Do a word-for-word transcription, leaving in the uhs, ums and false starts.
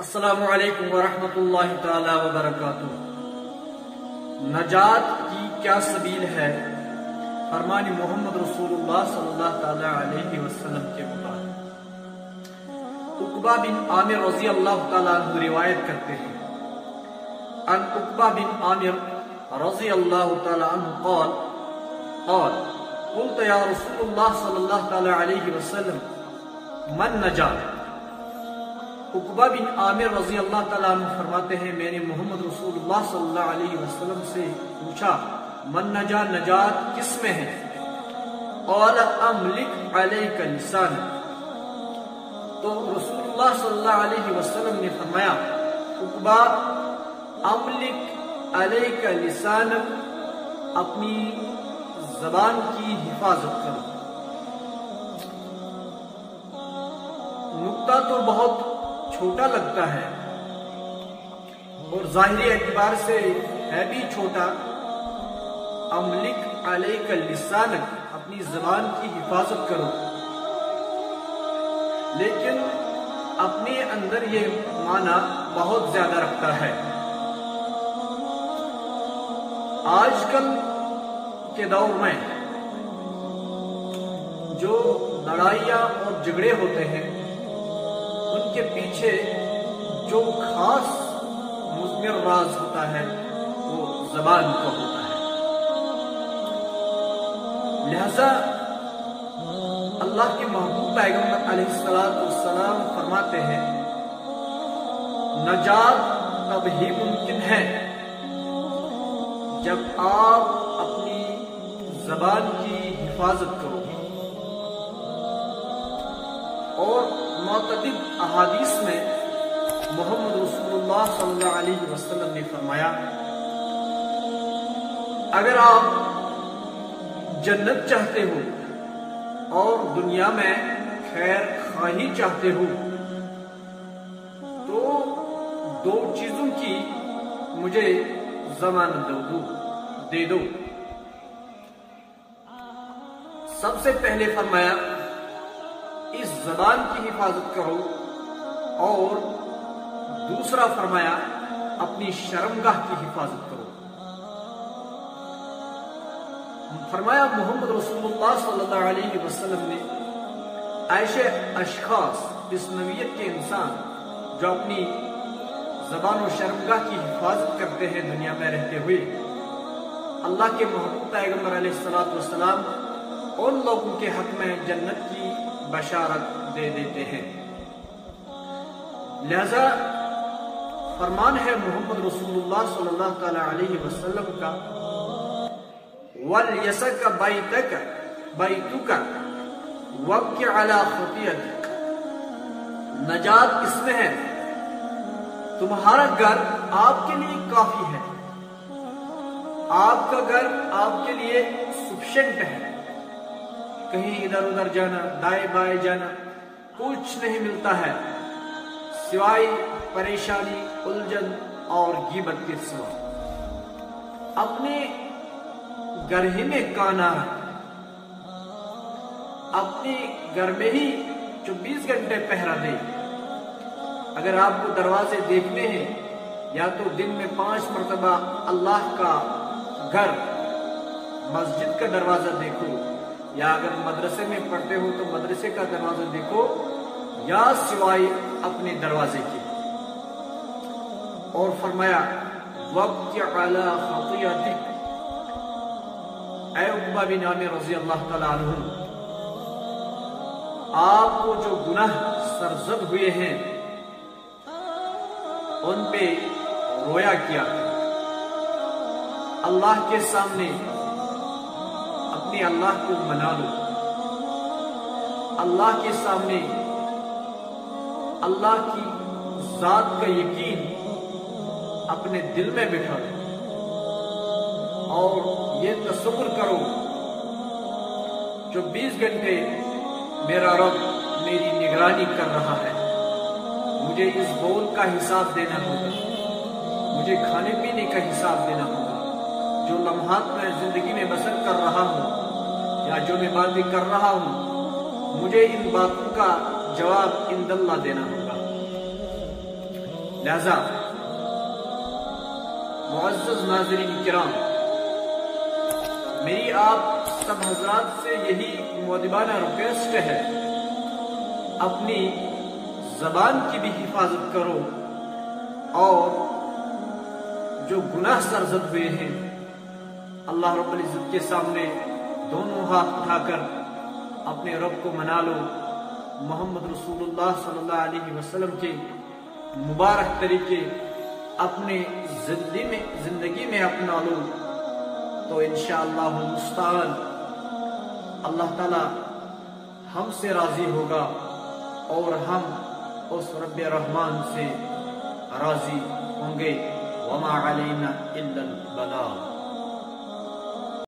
السلام علیکم ورحمۃ اللہ تعالی وبرکاتہ۔ نجات کی کیا سبیل ہے؟ فرمان محمد رسول اللہ صلی اللہ تعالی علیہ وسلم کے مطابق عقبہ بن عامر رضی اللہ تعالیٰ عنہ روایت کرتے ہیں، ان عقبہ بن عامر رضی اللہ تعالیٰ عنہ قال قال قلت یا رسول اللہ صلی اللہ تعالی علیہ وسلم من نجات؟ عقبہ بن عامر رضی اللہ تعالیٰ عنہ فرماتے ہیں، میں نے محمد رسول اللہ صلی اللہ علیہ وسلم سے پوچھا، من نجات، نجات کس میں ہے؟ قال املک علیک لسان، تو رسول اللہ صلی اللہ علیہ وسلم نے فرمایا، عقبہ املک علیک لسان، اپنی زبان کی حفاظت کرو۔ نکتہ تو بہت چھوٹا لگتا ہے اور ظاہری اعتبار سے ہے بھی چھوٹا، املک علیک لسانک، اپنی زبان کی حفاظت کرو، لیکن اپنے اندر یہ معنی بہت زیادہ رکھتا ہے۔ آج کل کے دور میں جو لڑائیاں اور جھگڑے ہوتے ہیں، ان کے پیچھے جو خاص مضمر راز ہوتا ہے وہ زبان کا ہوتا ہے۔ لہذا اللہ کے محبوب پیغمبر علیہ السلام فرماتے ہیں، نجات تب ہی ممکن ہے جب آپ اپنی زبان کی حفاظت کرو۔ اور معتدد احادیث میں محمد رسول اللہ صلی اللہ علیہ وسلم نے فرمایا، اگر آپ جنت چاہتے ہو اور دنیا میں خیر خواہی چاہتے ہو تو دو چیزوں کی مجھے ضمانت دو دے دو۔ سب سے پہلے فرمایا، اس زبان کی حفاظت کرو، اور دوسرا فرمایا اپنی شرمگاہ کی حفاظت کرو۔ فرمایا محمد رسول اللہ صلی اللہ علیہ وسلم نے ایسے اشخاص، اس نوعیت کے انسان جو اپنی زبان و شرمگاہ کی حفاظت کرتے ہیں دنیا میں رہتے ہوئے، اللہ کے محبوب پیغمبر علیہ السلام ان لوگوں کے حق میں جنت کی بشارت دے دیتے ہیں۔ لہذا فرمان ہے محمد رسول اللہ صلی اللہ تعالی علیہ وسلم کا، وَلْيَسَكَ بَيْتَكَ بَيْتُكَ وَابْكِ عَلَى خَطِيئَتِكَ، نجات اس میں ہے، تمہارا گھر آپ کے لیے کافی ہے، آپ کا گھر آپ کے لیے سفیشنٹ ہے، کہیں ادھر ادھر جانا، دائیں بائیں جانا کچھ نہیں ملتا ہے سوائے پریشانی، الجھن اور غیبت کے سوا۔ اپنے گھر ہی میں کانا، اپنے گھر میں ہی چوبیس گھنٹے پہرا دے۔ اگر آپ کو دروازے دیکھنے ہیں، یا تو دن میں پانچ مرتبہ اللہ کا گھر، مسجد کا دروازہ دیکھو، یا اگر مدرسے میں پڑھتے ہو تو مدرسے کا دروازہ دیکھو، یا سوائے اپنے دروازے کے۔ اور فرمایا، وَابْكِ عَلَى خَطِيئَتِكَ، اے عقبہ بن عامر رضی اللہ تعالیٰ عنہ، آپ کو جو گناہ سرزد ہوئے ہیں ان پہ رویا کیا، اللہ کے سامنے اپنے اللہ کو منا لو، اللہ کے سامنے اللہ کی ذات کا یقین اپنے دل میں بٹھا لو، اور یہ تصور کرو چوبیس گھنٹے میرا رب میری نگرانی کر رہا ہے، مجھے اس بول کا حساب دینا ہوگا، مجھے کھانے پینے کا حساب دینا ہوگا، جو لمحات میں زندگی میں بسر کر رہا ہوں یا جو میں باتیں کر رہا ہوں، مجھے ان باتوں کا جواب ان اللہ دینا ہوگا۔ لہذا معزز ناظرین کرام، میری آپ سب حضرات سے یہی مؤدبانہ ریکویسٹ ہے، اپنی زبان کی بھی حفاظت کرو، اور جو گناہ سرزد ہوئے ہیں اللہ رب العزت کے سامنے دونوں ہاتھ اٹھا کر اپنے رب کو منا لو، محمد رسول اللہ صلی اللہ علیہ وسلم کے مبارک طریقے اپنے زندگی میں زندگی میں اپنا لو، تو انشاءاللہ المستعان اللہ تعالی ہم سے راضی ہوگا اور ہم اس رب رحمان سے راضی ہوں گے۔ وما علینا الا البلاغ۔